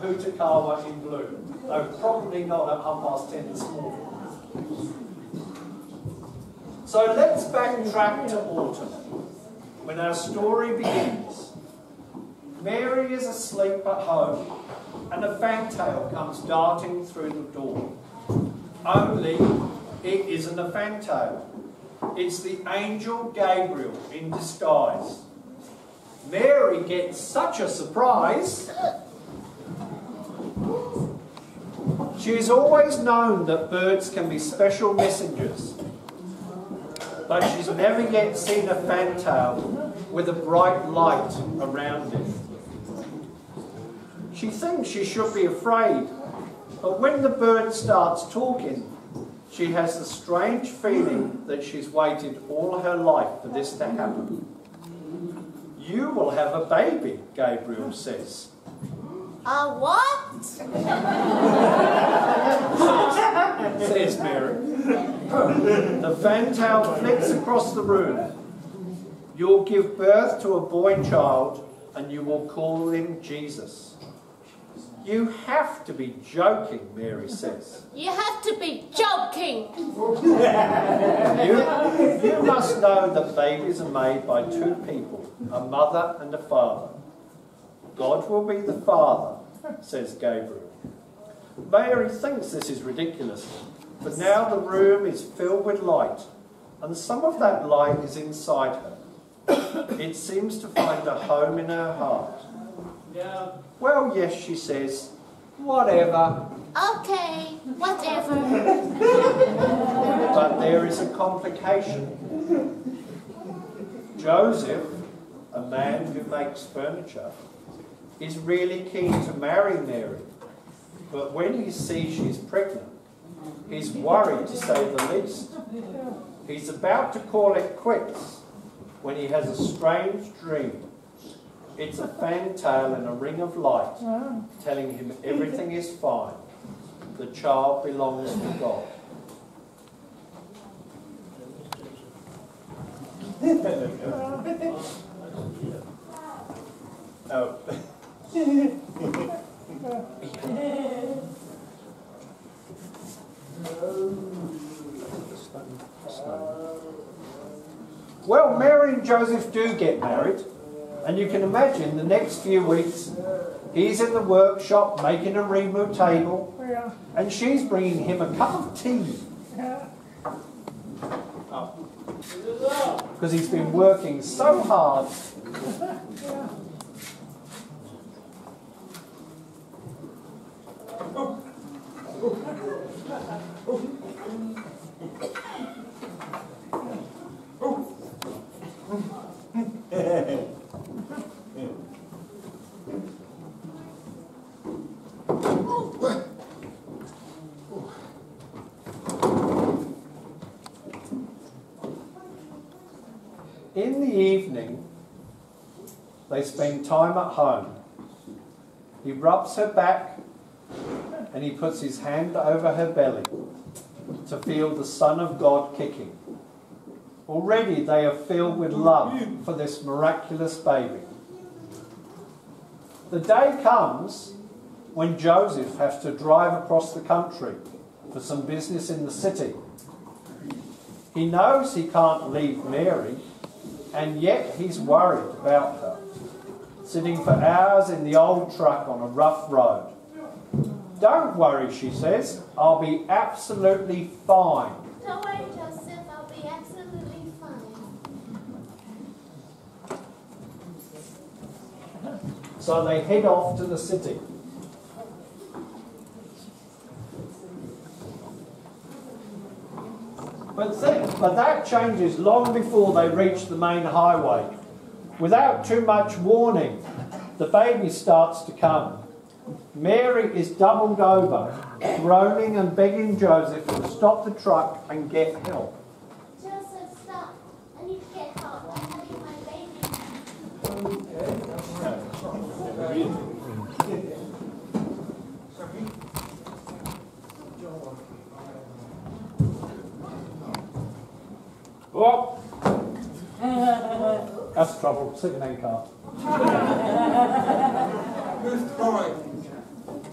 Putakawa in blue, though probably not at 10:30 this morning. So let's backtrack to autumn, when our story begins. Mary is asleep at home, and a fantail comes darting through the door. Only it isn't a fantail. It's the angel Gabriel in disguise. Mary gets such a surprise. She has always known that birds can be special messengers, but she's never yet seen a fantail with a bright light around it. She thinks she should be afraid, but when the bird starts talking, she has the strange feeling that she's waited all her life for this to happen. You will have a baby, Gabriel says. A what? says Mary. The fantail flits across the room. You'll give birth to a boy child, and you will call him Jesus. You have to be joking, Mary says. You have to be joking. You must know that babies are made by two people, a mother and a father. God will be the father, says Gabriel. Mary thinks this is ridiculous, but now the room is filled with light, and some of that light is inside her. It seems to find a home in her heart. Yeah. Well, yes, she says. Whatever. Okay, whatever. But there is a complication. Joseph, a man who makes furniture, is really keen to marry Mary. But when he sees she's pregnant, he's worried to say the least. He's about to call it quits when he has a strange dream. It's a fantail in a ring of light, telling him everything is fine. The child belongs to God. Oh. Well, Mary and Joseph do get married. And you can imagine the next few weeks, he's in the workshop making a remove table, and she's bringing him a cup of tea. Because he's been working so hard. In the evening, they spend time at home. He rubs her back and he puts his hand over her belly to feel the Son of God kicking. Already they are filled with love for this miraculous baby. The day comes when Joseph has to drive across the country for some business in the city. He knows he can't leave Mary, and yet he's worried about her, sitting for hours in the old truck on a rough road. Don't worry, she says, I'll be absolutely fine. Don't worry, Joseph, I'll be absolutely fine. So they head off to the city. But that changes long before they reach the main highway. Without too much warning, the baby starts to come. Mary is doubled over, groaning and begging Joseph to stop the truck and get help. Joseph, stop. I need to get help. I'm having my baby. Oh. That's trouble. Second-hand car. Who's crying?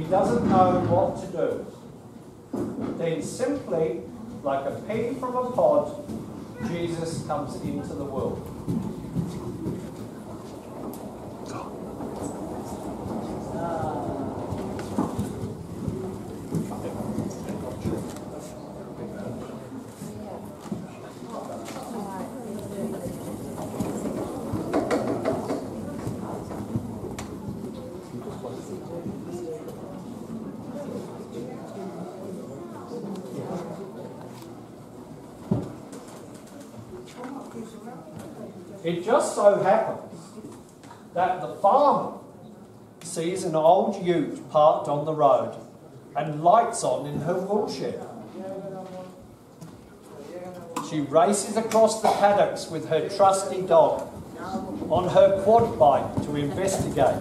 doesn't know what to do. Then simply, like a pea from a pod, Jesus comes into the world. It just so happens that the farmer sees an old ute parked on the road and lights on in her woolshed. She races across the paddocks with her trusty dog on her quad bike to investigate.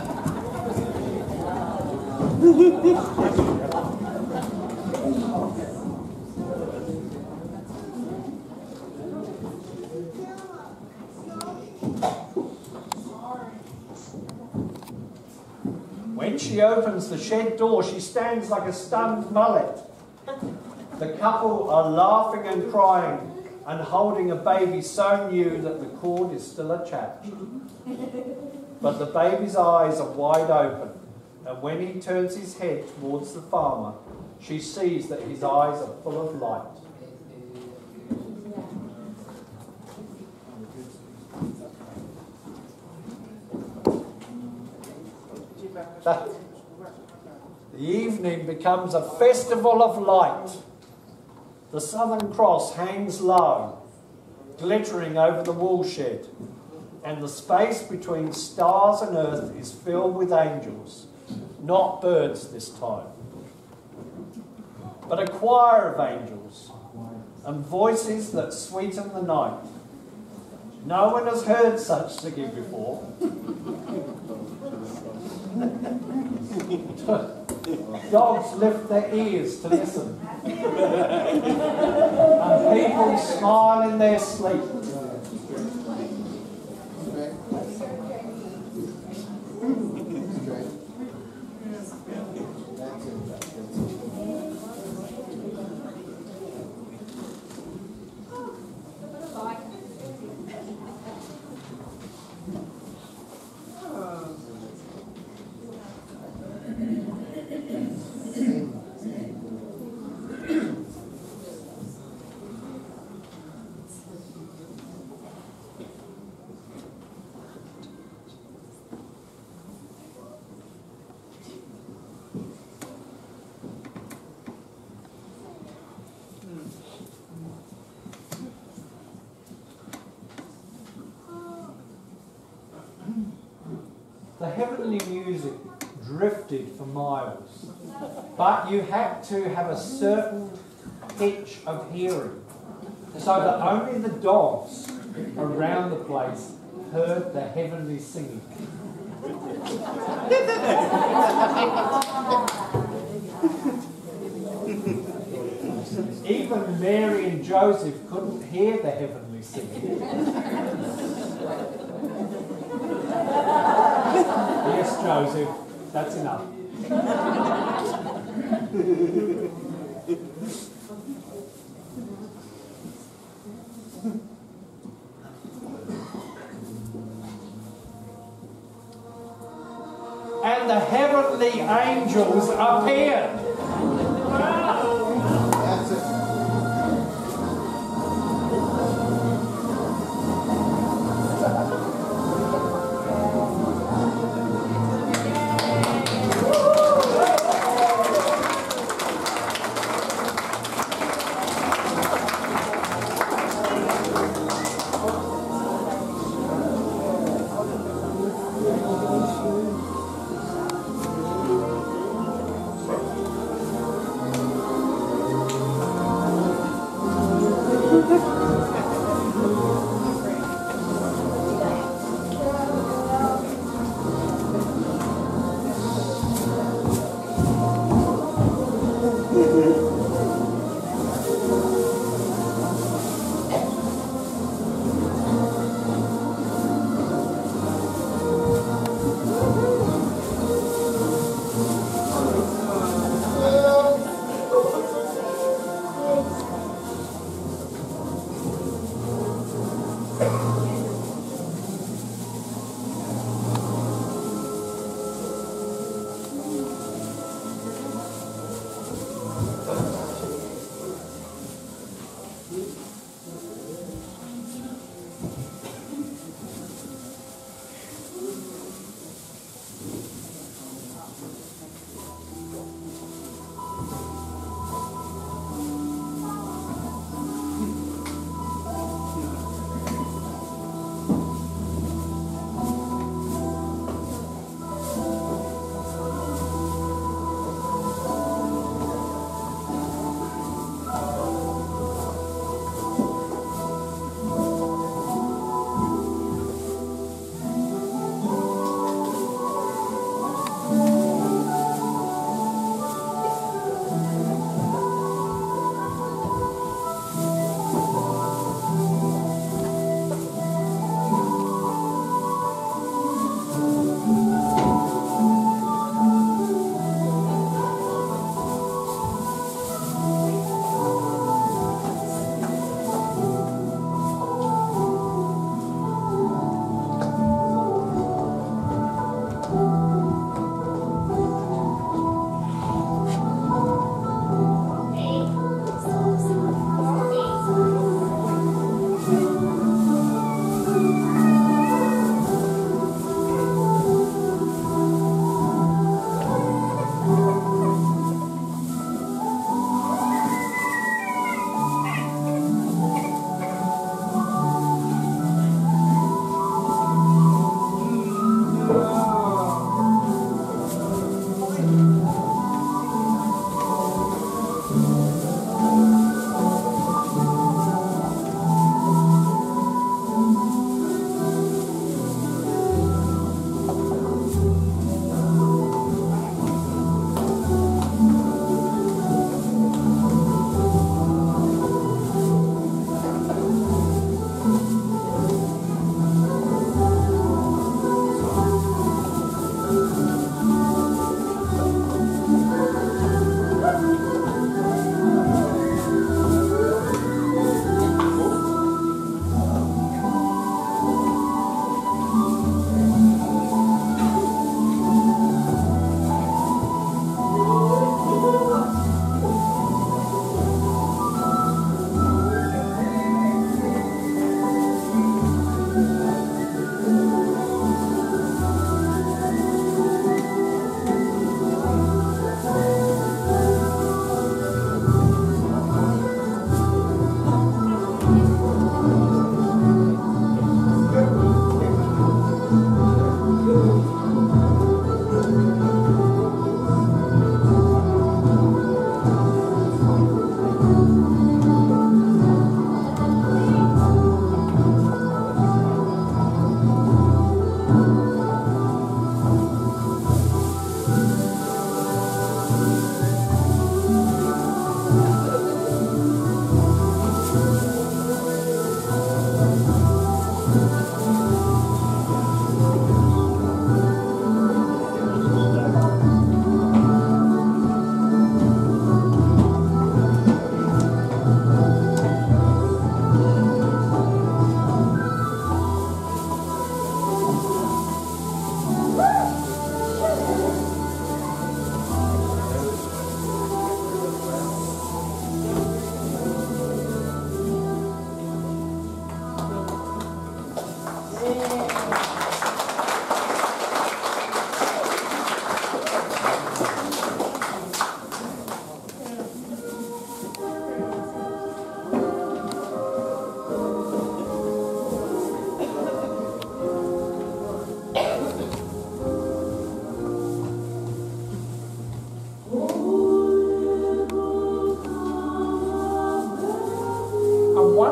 When she opens the shed door, she stands like a stunned mullet. The couple are laughing and crying and holding a baby so new that the cord is still attached. But the baby's eyes are wide open, and when he turns his head towards the farmer, she sees that his eyes are full of light. The evening becomes a festival of light. The Southern Cross hangs low, glittering over the woolshed, and the space between stars and earth is filled with angels, not birds this time, but a choir of angels and voices that sweeten the night. No one has heard such singing before. Dogs lift their ears to listen. And people smile in their sleep. The heavenly music drifted for miles, but you had to have a certain pitch of hearing, so that only the dogs around the place heard the heavenly singing. Even Mary and Joseph couldn't hear the heavenly singing. Yes, Joseph, that's enough. And the heavenly angels appeared. That's it.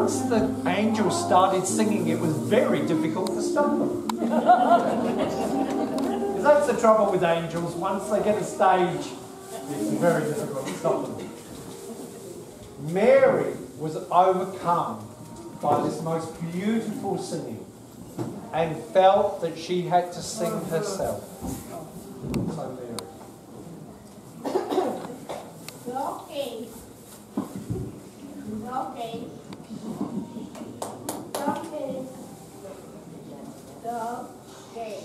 once the angels started singing, it was very difficult to stop them. Because that's the trouble with angels. Once they get a stage, it's very difficult to stop them. Mary was overcome by this most beautiful singing and felt that she had to sing herself. So Mary. Donkey. Donkey. Donkey. Donkey.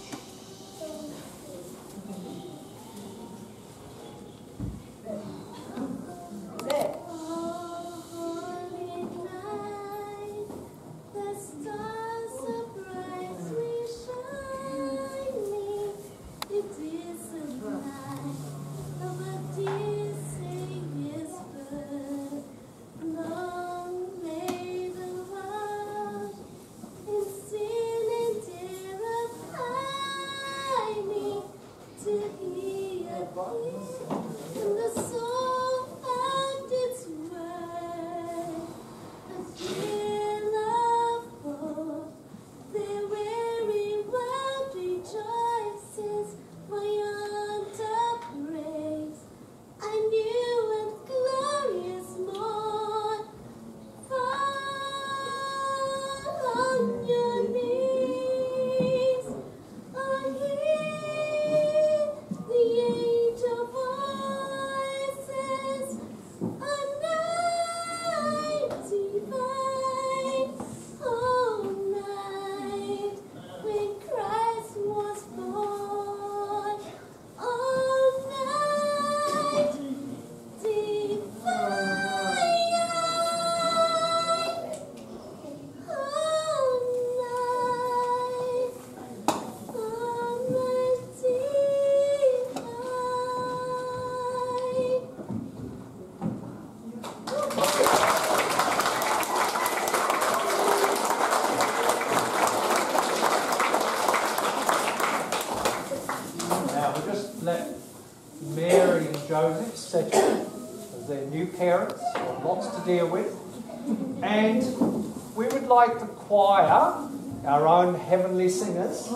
Joseph settled as their new parents, lots to deal with, and we would like the choir, our own heavenly singers,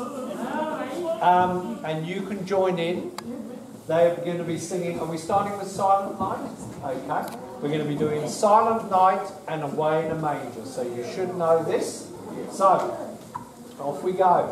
and you can join in. They're going to be singing. Are we starting with Silent Night? Okay. We're going to be doing Silent Night and Away in a Manger, so you should know this. So, off we go.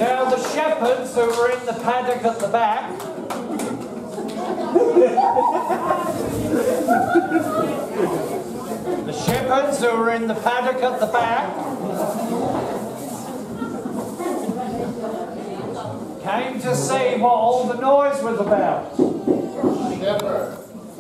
Now the shepherds who were in the paddock at the back, came to see what all the noise was about. Shepherd.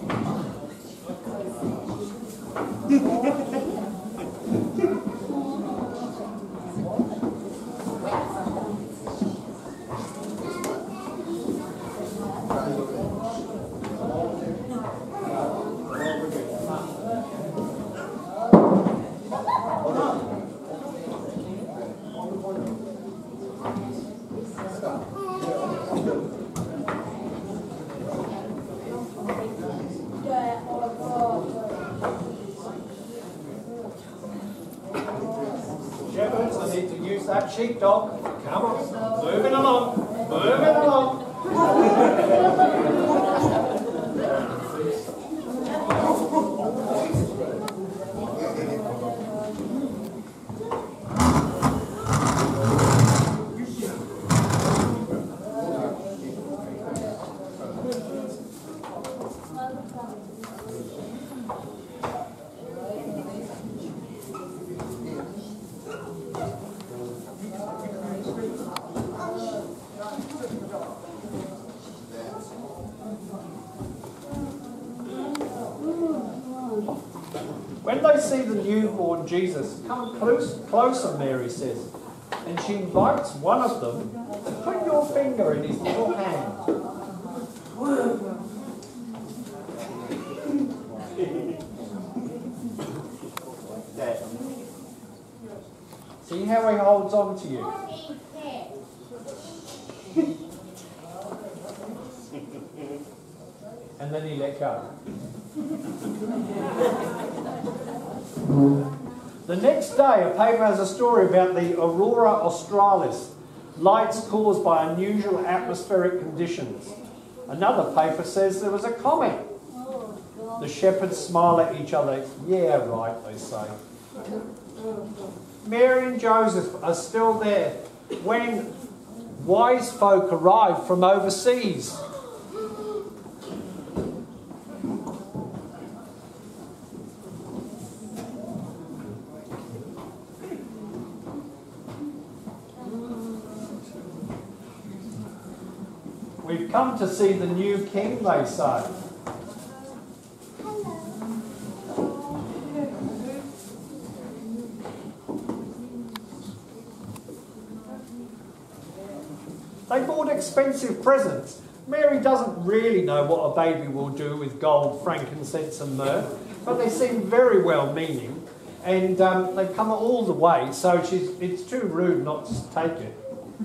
Shepherds, I need to use that sheepdog. Come on, moving along, moving along. When they see the newborn Jesus, come closer, Mary says, and she invites one of them to put your finger in his little hand. See how he holds on to you? And then he let go. The next day, a paper has a story about the aurora australis, lights caused by unusual atmospheric conditions. Another paper says there was a comet. The shepherds smile at each other. Yeah, right, they say. Mary and Joseph are still there when wise folk arrive from overseas. We've come to see the new king, they say. They bought expensive presents. Mary doesn't really know what a baby will do with gold, frankincense and myrrh, but they seem very well-meaning, and they've come all the way, so it's too rude not to take it.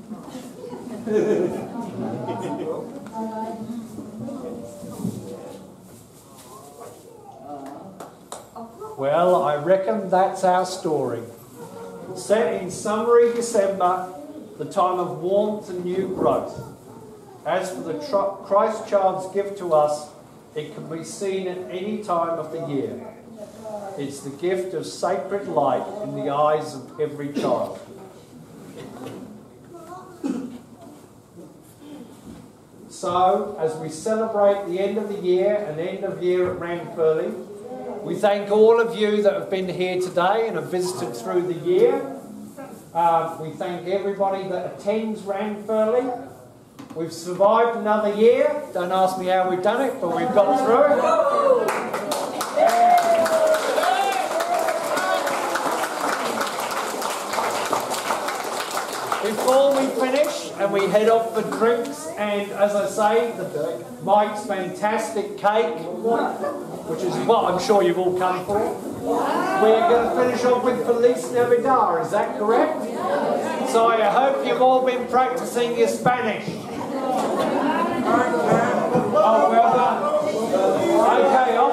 Well, I reckon that's our story. Set in summery December, the time of warmth and new growth. As for the Christ child's gift to us, it can be seen at any time of the year. It's the gift of sacred light in the eyes of every child. So, as we celebrate the end of the year and end of year at Ranfurly, we thank all of you that have been here today and have visited through the year. We thank everybody that attends Ranfurly. We've survived another year. Don't ask me how we've done it, but we've got through it. Before we finish and we head off for drinks, and as I say, Mike's fantastic cake, which is what I'm sure you've all come for. We're going to finish off with Feliz Navidad, is that correct? So I hope you've all been practicing your Spanish. Oh, well done. Okay,